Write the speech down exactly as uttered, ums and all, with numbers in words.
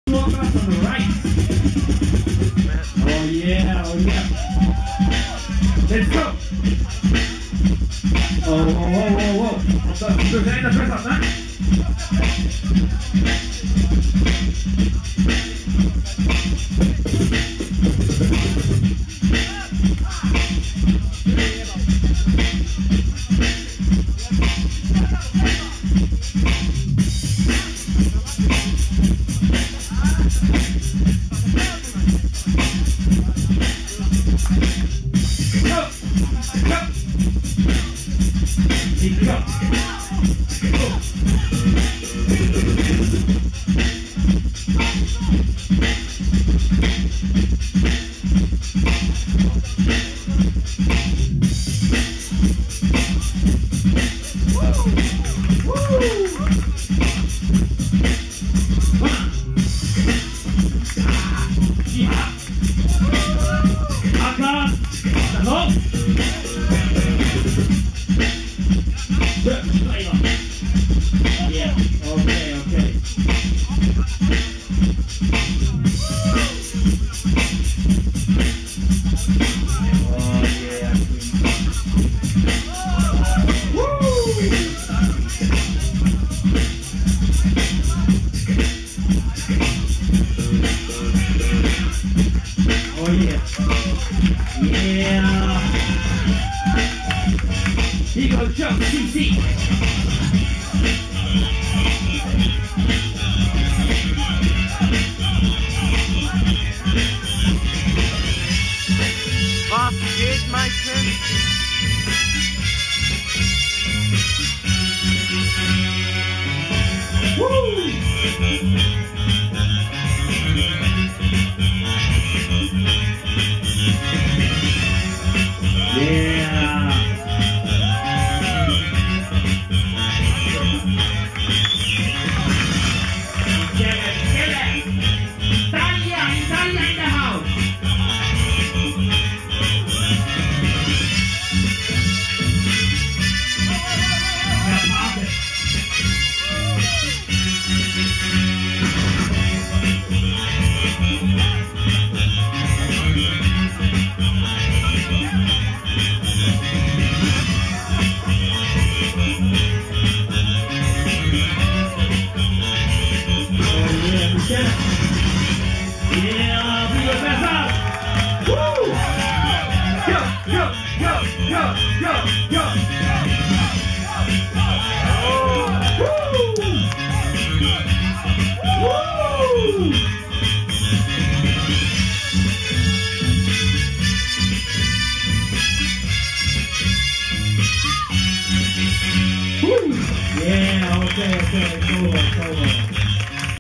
Walk out on the right. Oh yeah, oh yeah. Let's go. Oh, whoa, whoa, whoa, whoa. Så, så zijn er best aan, hè? Was geht, Meister? Yeah, okay, okay, it's over, it's over.